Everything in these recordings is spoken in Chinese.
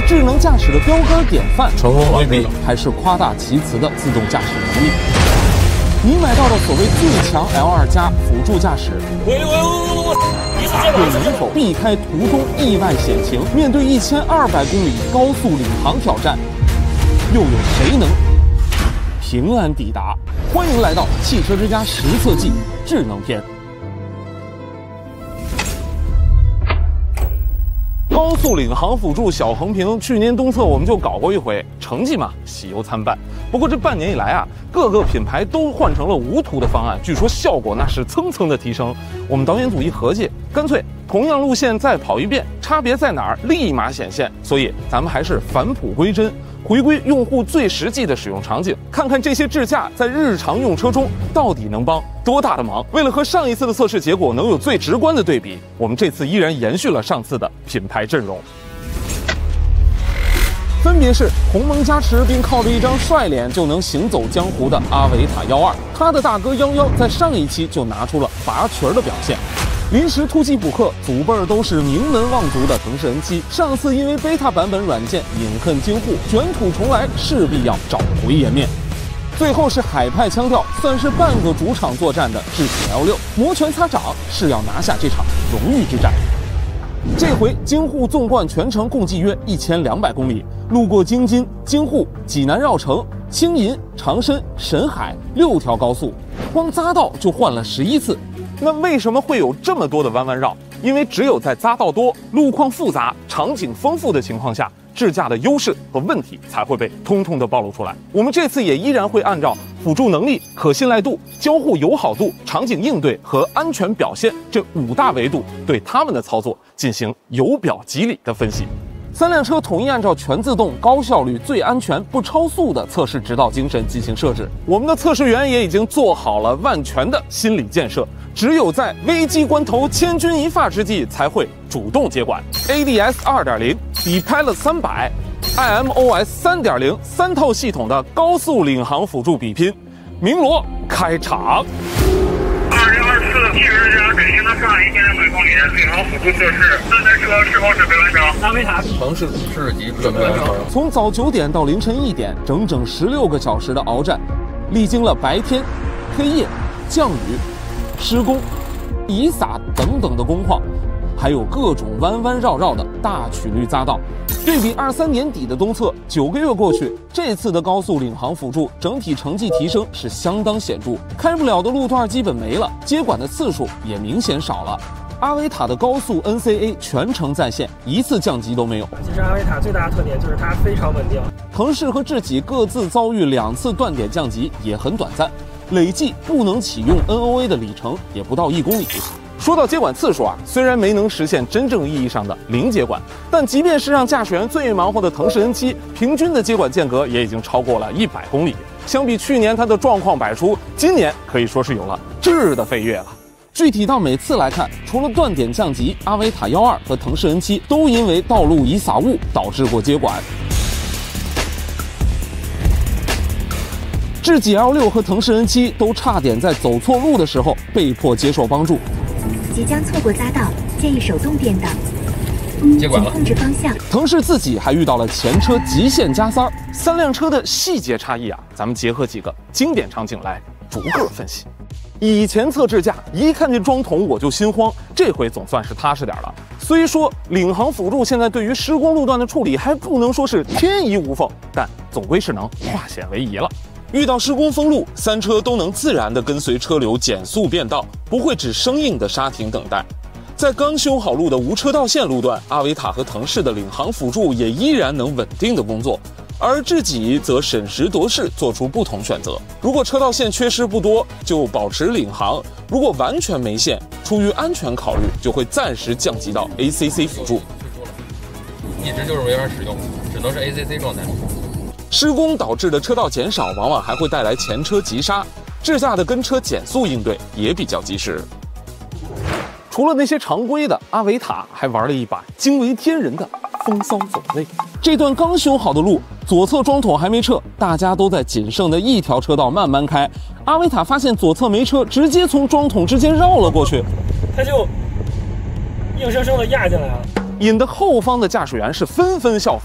智能驾驶的标杆典范， 成功回避， 还是夸大其词的自动驾驶能力。你买到的所谓最强 L2+ 辅助驾驶，会否避开途中意外险情，面对1200公里高速领航挑战，又有谁能平安抵达？欢迎来到汽车之家实测季智能篇。高速领航辅助小横屏，去年冬测我们就搞过一回，成绩嘛喜忧参半。不过这半年以来啊，各个品牌都换成了无图的方案，据说效果那是蹭蹭的提升。我们导演组一合计，干脆同样路线再跑一遍，差别在哪儿立马显现。所以咱们还是返璞归真，回归用户最实际的使用场景，看看这些智驾在日常用车中到底能帮多大的忙。为了和上一次的测试结果能有最直观的对比，我们这次依然延续了上次的品牌阵容，分别是鸿蒙加持并靠着一张帅脸就能行走江湖的阿维塔12，他的大哥11在上一期就拿出了拔群的表现。临时突击补课，祖辈儿都是名门望族的腾势 N7，上次因为 beta 版本软件隐恨京沪，卷土重来，势必要找回颜面。最后是海派腔调，算是半个主场作战的智己 L6，摩拳擦掌是要拿下这场荣誉之战。这回京沪纵贯全程共计约1200公里，路过京津、京沪、济南绕城、青银、长深、沈海6条高速，光匝道就换了11次。那为什么会有这么多的弯弯绕？因为只有在匝道多、路况复杂、场景丰富的情况下，智驾的优势和问题才会被通通的暴露出来。我们这次也依然会按照辅助能力、可信赖度、交互友好度、场景应对和安全表现这5大维度，对他们的操作进行由表及里的分析。3辆车统一按照全自动、高效率、最安全、不超速的测试指导精神进行设置。我们的测试员也已经做好了万全的心理建设，只有在危机关头、千钧一发之际才会主动接管。ADS 2.0 比拍了300 ，IMOS 3.0 3套系统的高速领航辅助比拼，鸣锣开场。 2024汽车之家北京的上海1500公里领航辅助测试，3台车是否准备完成？阿维塔城市级准备完成。 从早9点到凌晨1点，整整16个小时的鏖战，历经了白天、黑夜、降雨、施工、遗洒等等的工况，还有各种弯弯绕绕的大曲率匝道。对比23年底的东测，9个月过去，这次的高速领航辅助整体成绩提升是相当显著，开不了的路段基本没了，接管的次数也明显少了。阿维塔的高速 NCA 全程在线，一次降级都没有。 其实阿维塔最大的特点就是它非常稳定。 腾势和智己各自遭遇2次断点降级，也很短暂，累计不能启用 NOA 的里程也不到1公里。说到接管次数啊，虽然没能实现真正意义上的零接管，但即便是让驾驶员最忙活的腾势 N7，平均的接管间隔也已经超过了100公里。相比去年它的状况百出，今年可以说是有了质的飞跃了。具体到每次来看，除了断点降级，阿维塔12和腾势 N7都因为道路遗洒物导致过接管。智己 L6和腾势 N7都差点在走错路的时候被迫接受帮助。 即将错过匝道，建议手动变道。 接管了， 控制方向。 腾势自己还遇到了前车极限加塞，3辆车的细节差异啊，咱们结合几个经典场景来逐个分析。以前测智驾，一看见桩桶我就心慌，这回总算是踏实点了。虽说领航辅助现在对于施工路段的处理还不能说是天衣无缝，但总归是能化险为夷了。遇到施工封路，3车都能自然地跟随车流减速变道，不会只生硬的刹停等待。在刚修好路的无车道线路段，阿维塔和腾势的领航辅助也依然能稳定的工作，而智己则审时度势，做出不同选择。如果车道线缺失不多，就保持领航；如果完全没线，出于安全考虑，就会暂时降级到 ACC 辅助。 一直就是没法使用，只能是 ACC 状态。 施工导致的车道减少，往往还会带来前车急刹，智驾的跟车减速应对也比较及时。除了那些常规的，阿维塔还玩了一把惊为天人的风骚走位。这段刚修好的路，左侧桩桶还没撤，大家都在仅剩的一条车道慢慢开。阿维塔发现左侧没车，直接从桩桶之间绕了过去， 他就硬生生的压进来了。 引得后方的驾驶员是纷纷效仿。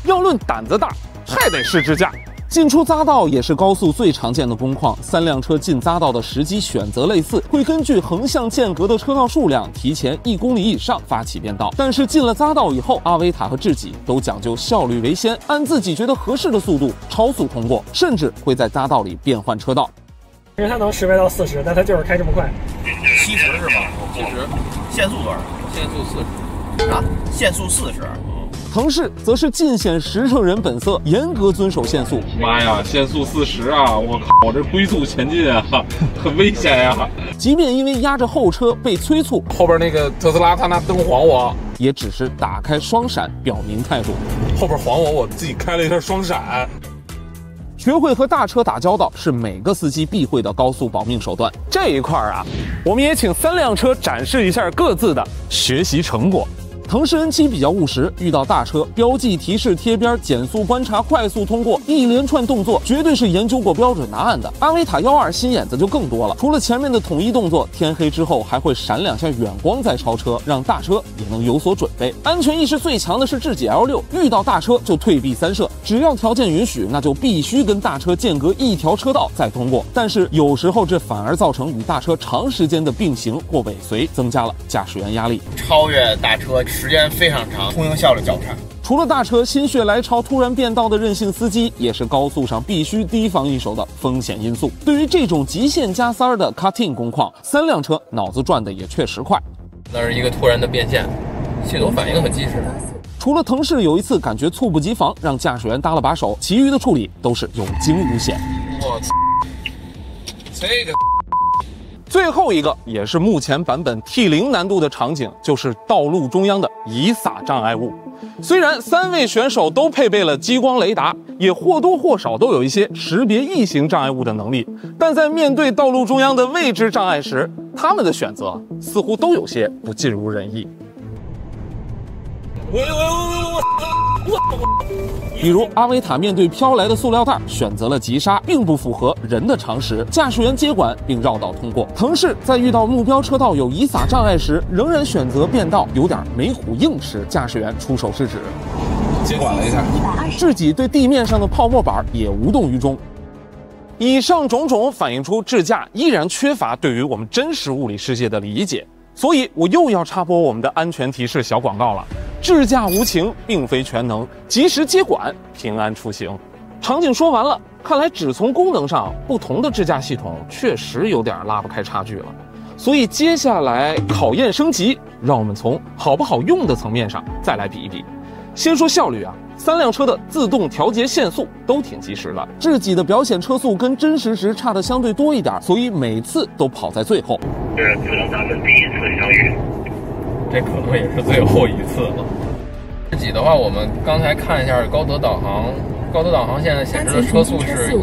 要论胆子大，还得是智驾。进出匝道也是高速最常见的工况，3辆车进匝道的时机选择类似，会根据横向间隔的车道数量提前1公里以上发起变道。但是进了匝道以后，阿维塔和智己都讲究效率为先，按自己觉得合适的速度超速通过，甚至会在匝道里变换车道。 其实它能10迈到40，但它就是开这么快。 70是吗？70。限速多少？ 限速40。 啊？限速40。 腾势则是尽显实诚人本色，严格遵守限速。 妈呀，限速40啊！我靠，我这龟速前进啊，很危险呀！ 即便因为压着后车被催促， 后边那个特斯拉他拿灯晃我， 也只是打开双闪表明态度。 后边晃我，我自己开了一下双闪。 学会和大车打交道是每个司机必会的高速保命手段。这一块啊，我们也请3辆车展示一下各自的学习成果。腾势 N7 比较务实，遇到大车，标记提示贴边、减速观察、快速通过，一连串动作绝对是研究过标准答案的。阿维塔12心眼子就更多了，除了前面的统一动作，天黑之后还会闪2下远光再超车，让大车也能有所准备。安全意识最强的是智己 L6，遇到大车就退避3舍，只要条件允许，那就必须跟大车间隔1条车道再通过。但是有时候这反而造成与大车长时间的并行或尾随，增加了驾驶员压力。 超越大车时间非常长，通行效率较差。 除了大车心血来潮突然变道的任性司机，也是高速上必须提防一手的风险因素。对于这种极限加塞的 cutting 工况，3辆车脑子转的也确实快。 那是一个突然的变线，系统反应很及时。 除了腾势有一次感觉猝不及防，让驾驶员搭了把手，其余的处理都是有惊无险。 我操，这个。 最后一个也是目前版本 T0 难度的场景，就是道路中央的遗撒障碍物。虽然3位选手都配备了激光雷达，也或多或少都有一些识别异形障碍物的能力，但在面对道路中央的未知障碍时，他们的选择似乎都有些不尽如人意。比如阿维塔面对飘来的塑料袋选择了急刹，并不符合人的常识，驾驶员接管并绕道通过。腾势在遇到目标车道有遗撒障碍时，仍然选择变道，有点没虎硬吃，驾驶员出手制止， 接管了一下。 智己对地面上的泡沫板也无动于衷。以上种种反映出智驾依然缺乏对于我们真实物理世界的理解，所以我又要插播我们的安全提示小广告了。智驾无情并非全能，及时接管，平安出行。场景说完了，看来只从功能上，不同的智驾系统确实有点拉不开差距了。所以接下来考验升级，让我们从好不好用的层面上再来比一比。先说效率啊，3辆车的自动调节限速都挺及时的，智己的表显车速跟真实时差的相对多一点，所以每次都跑在最后。 这是咱们第一次相遇。 这可能也是最后一次了。自己的话，我们刚才看一下高德导航，高德导航现在显示的车速是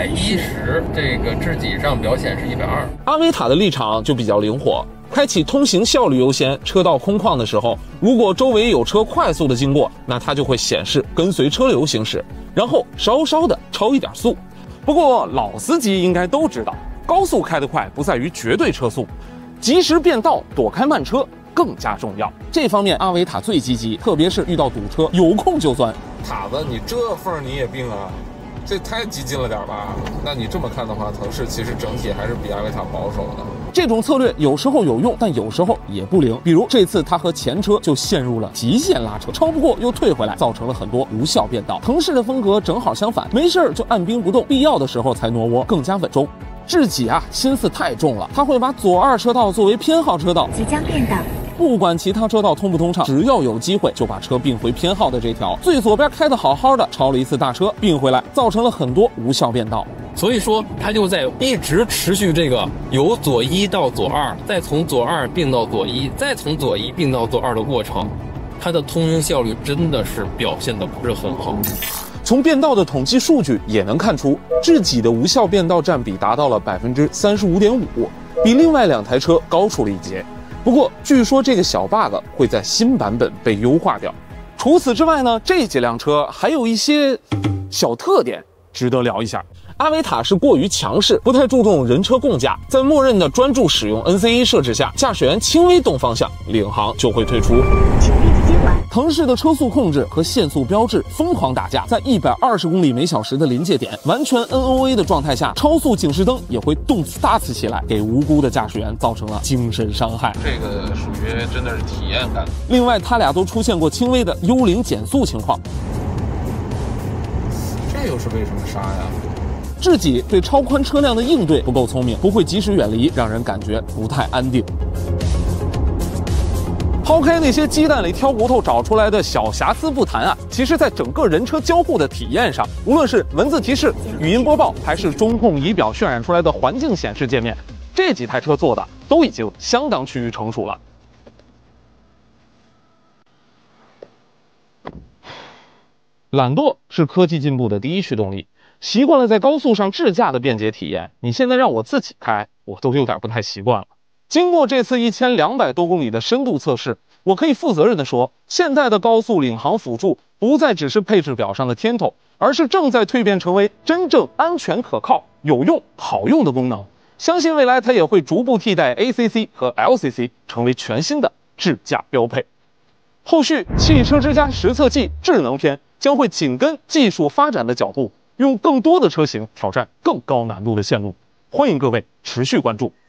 110，这个智己上表显是120。 阿维塔的立场就比较灵活，开启通行效率优先，车道空旷的时候，如果周围有车快速的经过，那它就会显示跟随车流行驶，然后稍稍的超一点速。不过老司机应该都知道，高速开得快不在于绝对车速，及时变道躲开慢车更加重要。这方面阿维塔最积极，特别是遇到堵车，有空就钻。 塔子，你这缝你也并啊？这太激进了点吧？那你这么看的话，腾势其实整体还是比阿维塔保守的。 这种策略有时候有用，但有时候也不灵。比如这次他和前车就陷入了极限拉扯，超不过又退回来，造成了很多无效变道。腾势的风格正好相反，没事就按兵不动，必要的时候才挪窝，更加稳重。智己啊，心思太重了，他会把左2车道作为偏好车道， 即将变道。 不管其他车道通不通畅，只要有机会就把车并回偏好的这条。最左边开得好好的，超了一次大车，并回来，造成了很多无效变道。 所以说，它就在一直持续这个由左1到左2，再从左2并到左1，再从左1并到左2的过程，它的通行效率真的是表现得不是很好。 从变道的统计数据也能看出，智己的无效变道占比达到了35.5%，比另外2台车高出了一截。不过，据说这个小 bug 会在新版本被优化掉。除此之外呢，这几辆车还有一些小特点值得聊一下。阿维塔是过于强势，不太注重人车共驾，在默认的专注使用 NCA 设置下，驾驶员轻微动方向，领航就会退出。 腾势的车速控制和限速标志疯狂打架，在120公里每小时的临界点，完全 NOA 的状态下，超速警示灯也会动次打次起来，给无辜的驾驶员造成了精神伤害。 这个属于真的是体验感。 另外，他俩都出现过轻微的幽灵减速情况。 这又是为什么杀呀？ 智己对超宽车辆的应对不够聪明，不会及时远离，让人感觉不太安定。抛开那些鸡蛋里挑骨头找出来的小瑕疵不谈啊，其实在整个人车交互的体验上，无论是文字提示、语音播报，还是中控仪表渲染出来的环境显示界面，这几台车做的都已经相当趋于成熟了。懒惰是科技进步的第一驱动力。习惯了在高速上智驾的便捷体验，你现在让我自己开，我都有点不太习惯了。经过这次1200多公里的深度测试，我可以负责任地说，现在的高速领航辅助不再只是配置表上的添头，而是正在蜕变成为真正安全可靠、有用、好用的功能。相信未来它也会逐步替代 ACC 和 LCC， 成为全新的智驾标配。后续汽车之家实测季智能篇将会紧跟技术发展的脚步，用更多的车型挑战更高难度的线路。欢迎各位持续关注。